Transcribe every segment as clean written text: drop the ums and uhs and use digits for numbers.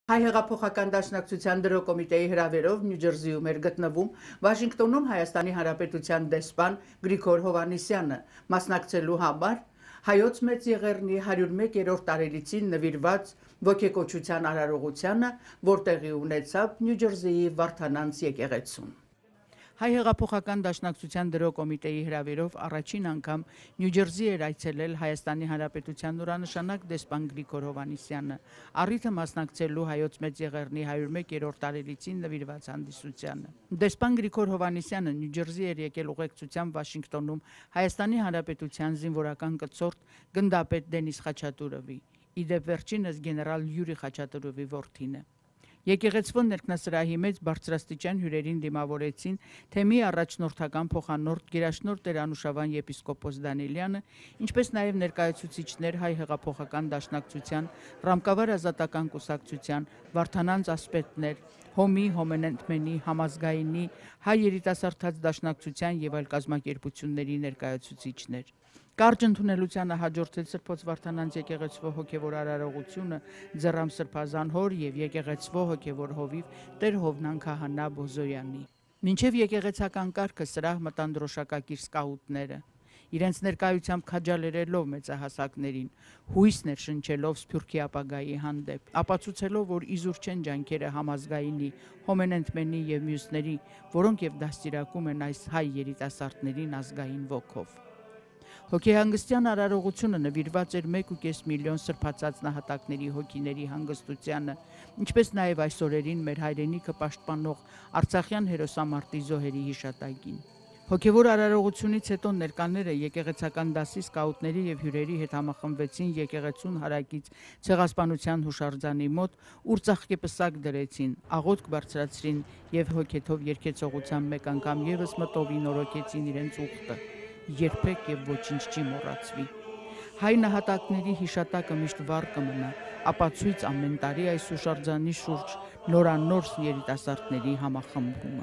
Հայ հեղափոխական դաշնակցության դրոկոմիտեի հրավերով Նյու Ջերսիում էր գտնվում Վաշինգտոնում Հայաստանի Հանրապետության դեսպան Գրիգոր Հովհաննիսյանը մասնակցելու համար հայոց մեծ եղեռնի 101-րդ տարելիցին նվիրված ոգեկոչության արարողությանը, որ տեղի ունեցավ Նյու Ջերսիի Vartanantz եկեղեցում։ Հայ հեղափոխական դաշնակցության դրոկոմիտեի հրավերով առաջին անգամ Նյու Ջերսի էր այցելել Հայաստանի Հանրապետության նորանշանակ դեսպան Գրիգոր Հովհաննիսյանը, առիթը մասնակցելու հայոց մեծ եղեռնի 101-րդ տարելիցին նվիրված հանդիսությանը։ Դեսպան Գրիգոր Հովհաննիսյանը Նյու Ջերսի էր եկել ուղեկցությամբ Վաշինգտոնում Հայաստանի Հանրապետության զինվորական կցորդ գնդապետ Դենիս Քhachaturովի, իդեպ վերջինս գեներալ Յուրի Քhachaturովի որդին է։ Եկեղեցվո ներքնասրահի մեջ բարձրաստիճան հյուրերին դիմավորեցին թեմի առաջնորդական փոխանորդ գերաշնորհ Տեր-Անուշավան եպիսկոպոս Դանիելյանը, ինչպես նաև ներկայացուցիչներ հայ հեղափոխական դաշնակցության, Ռամկավար ազատական կուսակցության, Vartanantz ասպետներ, Հոմի, Հոմենենտմենի, Համազգայինի, հայ երիտասարդաց դաշնակցության եւ այլ կազմակերպությունների ներկայացուցիչներ։ Կարճ ընդունելությանը հաջորդել Սրբոց Vartanantz եկեղեցվո հոգևոր արարողությունը Ձեռամ Սրբազան հոր եւ եկեղեցվո հոգևոր հովիվ Տեր Հովնան Քահանա Բոզոյանի։ Մինչև եկեղեցական կարգը սրահ մտան դրոշակակիր սկաուտները, իրենց ներկայությամբ քաջալերելով մեծահասակներին, հույսներ շնչելով Սփյուռքի ապագայի հանդեպ, ապացուցելով, որ իզուր չեն ջանքերը Համազգայինի, Հոմենենտմենի եւ մյուսների, որոնք եւ դաստիարակում են այս հայ երիտասարդներին ազգային ոգով։ Հոգեհանգստյան արարողությունը նվիրված էր 1.5 միլիոն սրբացած նահատակների հոգիների հանգստությանը, ինչպես նաև այս օրերին մեր հայրենիքը պաշտպանող Արցախյան հերոսամարտի զոհերի հիշատակին։ Հոգևոր արարողությունից հետո ներկաները եկեղեցական դասի սկաուտների եւ հյուրերի հետ համախմբվեցին եկեղեցուն հարակից ցեղասպանության հուշարձանի մոտ, ուր ծաղկեպսակ դրեցին, աղոթք բարձրացրին եւ հոգեթով երգեցողությամբ մեկ անգամ եւս մտովի նորոգեցին իրենց ուխտը։ Երբեք եւ ոչինչ չի մոռացվի։ Հայ նահատակների հիշատակը միշտ վառ կմնա, ապացույց ամեն տարի այս հուշարձանի շուրջ նորանոր երիտասարդների համախմբումը։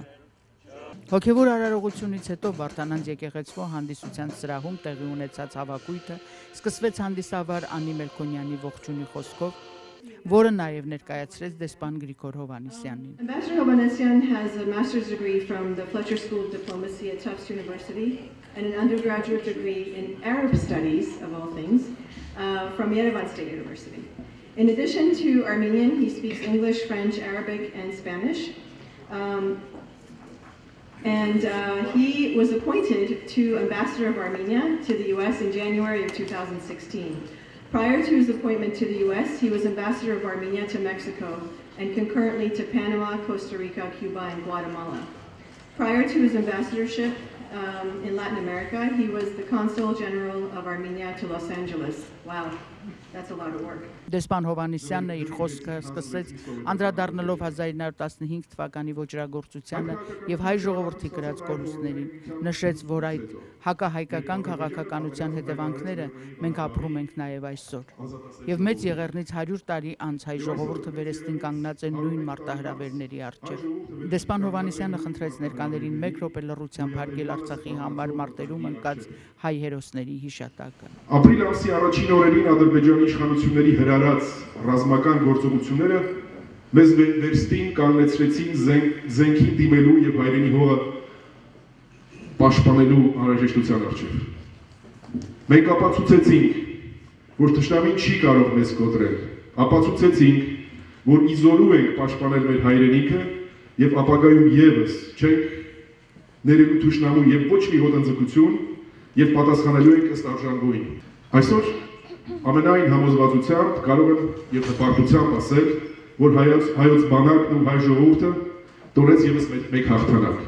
Հոգևոր արարողությունից հետո Vartanantz եկեղեցվո հանդիսության սրահում տեղի ունեցած հավաքույթը սկսվեց հանդիսավար Անի Մելքոնյանի ողջունի խոսքով, որը նաև ներկայացրեց դեսպան Գրիգոր Հովհաննիսյանին։ Ambassador Hovhannesyan has a master's degree from the Fletcher School of Diplomacy at Tufts University and an undergraduate degree in Arab studies, of all things, from Yerevan State University. In addition to Armenian, he speaks English, French, Arabic, and Spanish. He was appointed to Ambassador of Armenia to the US in January of 2016. Prior to his appointment to the US, he was Ambassador of Armenia to Mexico and concurrently to Panama, Costa Rica, Cuba, and Guatemala. Prior to his ambassadorship in Latin America, he was the Consul General of Armenia to Los Angeles. Wow, that's a lot of work. Դեսպան Հովհաննիսյանն իր խոսքը սկսեց անդրադառնալով 1915 թվականի ոճրագործությանը եւ հայ ժողովրդի կրած կորուստներին, նշեց, որ այդ հակահայկական քաղաքականության հետևանքները մենք ապրում ենք նաեւ այսօր։ Եվ մեծ եղեռնից 100 տարի անց հայ ժողովուրդը վերստին կանգնած է նույն մարտահրավերների առջև։ Դեսպան Հովհաննիսյանը խնդրեց ներկաներին 1 րոպե լռությամբ հարգել Արցախի համար մարտերում ընկած հայ հերոսների հիշատակը։ Ապրիլ ամսի առաջին օրերին Ադրբեջանի իշխանությունների հրարած ռազմական գործողությունները մեզ վերստին կանգնեցրեցին զենքին դիմելու եւ հայրենի հողը պաշտպանելու անհրաժեշտության առջև։ Մենք ապացուցեցինք, որ թշնամին չի կարող մեզ կոտրել։ Ապացուցեցինք, որ իզորու ենք պաշտպանել մեր հայրենիքը եւ ապագայում եւս չենք ներելու թշնամու եւ ոչ մի ոտնձգություն եւ պատասխանելու ենք ըստ արժանվույն։ Այսօր ամենայն համոզվածությամբ կարող եմ եւ հպարտությամբ ասել, որ հայոց բանակն ու հայ ժողովուրդը տոնեց եւս մեկ հաղթանակ։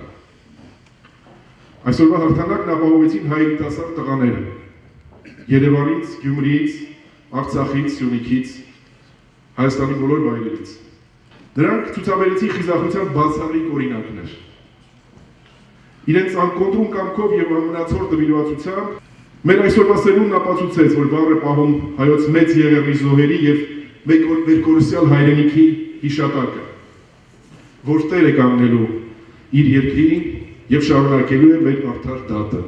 Այսօրվա հաղթանակն ապահովեցին հայ երիտասարդ տղաները Երևանից, Գյումրիից, Արցախից, Սյունիքից, Հայաստանի բոլոր վայրերից։ Նրանք ցուցաբերեցին խիզախության բացառիկ օրինակներ։ Իրենց անկոտրուն կամքով եւ ամենացոր դժվարությամբ մեր այսօրվա սերունդն ապացուցեց, որ վառ է պահում հայոց մեծ եղեռնի զոհերի եւ մեր կորուսյալ հայրենիքի հիշատակը, որ Տեր է կանգնելու իր երկրին եւ շարունակելու է մեր արդար դատը։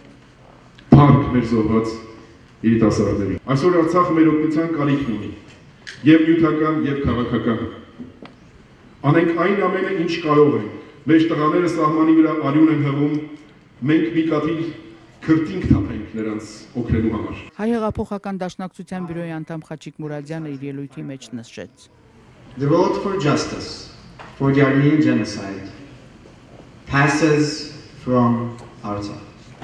Փառք մեր զոհված երիտասարդներին։ Այսօր Արցախը մեր օգնության կարիքն ունի, եւ նյութական եւ քաղաքական։ Անենք այն ամենը, ինչ կարող ենք։ Մեր տղաները սահմանի վրա արյուն են հղում, մենք մի կաթիլ քրտինք թափենք նրանց օգնելու համար։ Հայ հեղափոխական դաշնակցության բյուրոյի անդամ Խաչիկ Մուրադյանը իր ելույթի մեջ նշեց. The road for justice for the Armenian genocide passes from Artsakh.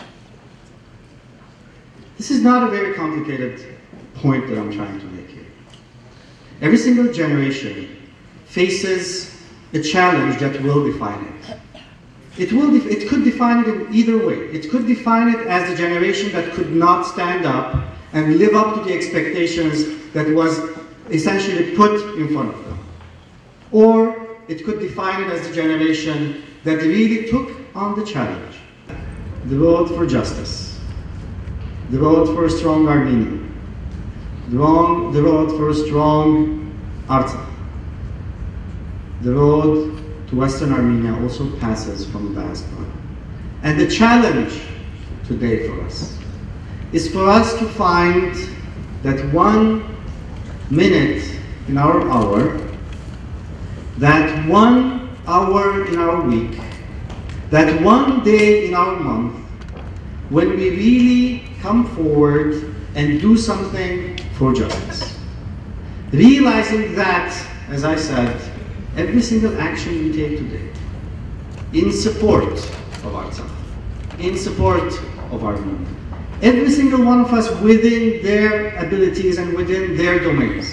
This is not a very complicated point that I'm trying to make here. Every single generation faces a challenge that will define it. It could define it in either way. It could define it as the generation that could not stand up and live up to the expectations that was essentially put in front of them. Or it could define it as the generation that really took on the challenge. The road for justice. The road for a strong Armenia. The road for a strong Artsakh. The road to Western Armenia also passes from the diaspora. And the challenge today for us is for us to find that 1 minute in our hour, that 1 hour in our week, that 1 day in our month, when we really come forward and do something for justice. Realizing that, as I said, every single action we take today in support of Artsakh, in support of Armenia, every single one of us within their abilities and within their domains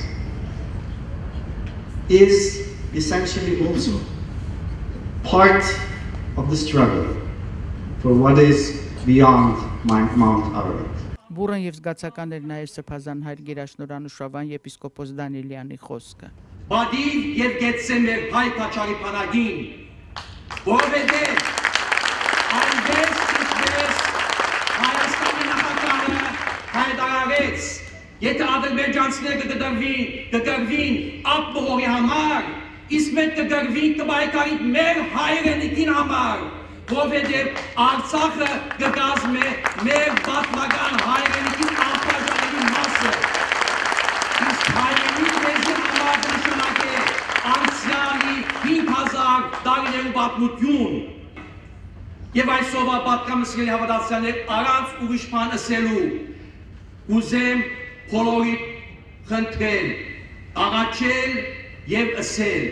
is essentially also part of the struggle for what is beyond Mount Ararat. Բուրըն եւ զգացական էր նաեւ սրբազան հայր գերաշնորհանուշավան եպիսկոպոս Դանիելյանի խոսքը։ Բադիվ եւ գեցե մեր Հայկ Kocharian, որովհետեւ այնպես ինչպես Հայաստանի նախագահը հայտարարեց, եթե ադրբեջանցիները կդրվին ապօրի համար, իսկ մենք կդրվենք կբայկարի մեր հայրենիքին համար, որովհետեւ Արցախը կկազմի մեր պատմական հայրենիքի անբաժանելի մասը։ Իսկ հայրենիք մեզ համար նշանակում է անցյալի 5000 տարիների պատմություն։ Եվ այսօրվա պատկամսելի հավատացյալներ առանց ուրիշ բան ասելու, ուզեմ բոլորի խնդրել, աղաչել եւ ասել։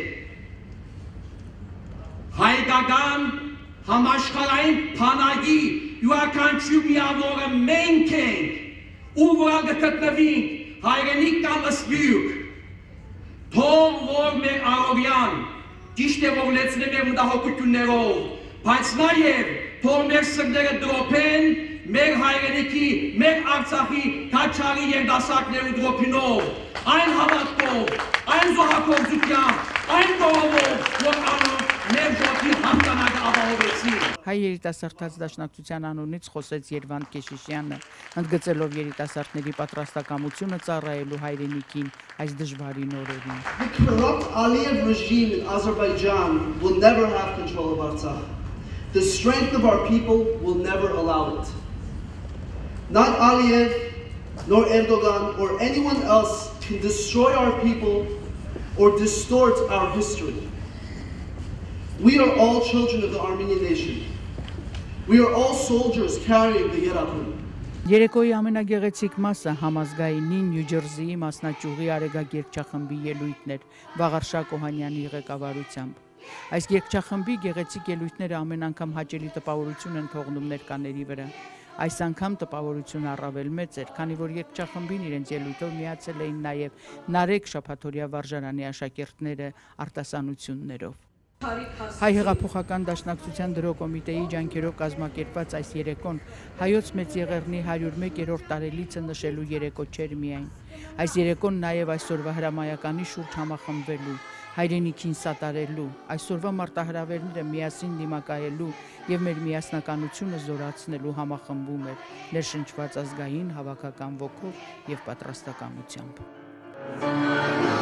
Հայկական համաշխարհային բանակի յուրաքանչյուր միավորը մենք ենք, ու վրա կգտնվենք հայրենիք կամ սփյուռք, թող որ մեր առօրյան ճիշտ է որ լեցնեմ մեր մտահոգություններով, բայց նաև թող մեր սրտերը դրոփեն մեր հայրենիքի, մեր Արցախի քաչարի երդասակներու դրոփինով, այն հավատքով, այն զոհակողությամբ, այն գողով, որ անով մեր ժողովի հաղթանակը ապահովեցին։ Հայ երիտասարդաց դաշնակցության անունից խոսեց Երվանդ Կեշիշյանը, ընդգծելով երիտասարդների պատրաստակամությունը ծառայելու հայրենիքին այս դժվարին օրերին։ The corrupt Aliyev regime in Azerbaijan will never have control of Artsakh. The strength of our people will never allow it. Not Aliyev, nor Erdogan, or anyone else can destroy our people or distort our history. We are all children of the Armenian nation. We are all soldiers carrying the Yerakun. Երեկոյի ամենագեղեցիկ մասը համազգայինի Նյու Ջերսիի մասնաճյուղի արեգագերչախմբի ելույթներ Վաղարշակ Օհանյանի ղեկավարությամբ։ Այս երգչախմբի գեղեցիկ ելույթները ամեն անգամ հաճելի տպավորություն են թողնում ներկաների վրա։ Այս անգամ տպավորությունը առավել մեծ էր, քանի որ երգչախմբին իրենց ելույթով միացել էին նաև Նարեկ Շաբաթօրյա վարժարանի աշակերտները արտասանություններով։ Հայ հեղափոխական դաշնակցության դրոկոմիտեի ջանքերով կազմակերպված այս երեկոն հայոց մեծ եղեռնի 101-րդ տարելիցը նշելու երեկո չէր միայն։ Այս երեկոն նաև այսօրվա հրամայականի շուրջ համախմբվելու, հայրենիքին սատարելու, այսօրվա մարտահրավերները միասին դիմակայելու եւ մեր միասնականությունը զորացնելու համախմբում էր, ներշնչված ազգային հավաքական ոգով եւ պատրաստակամությամբ։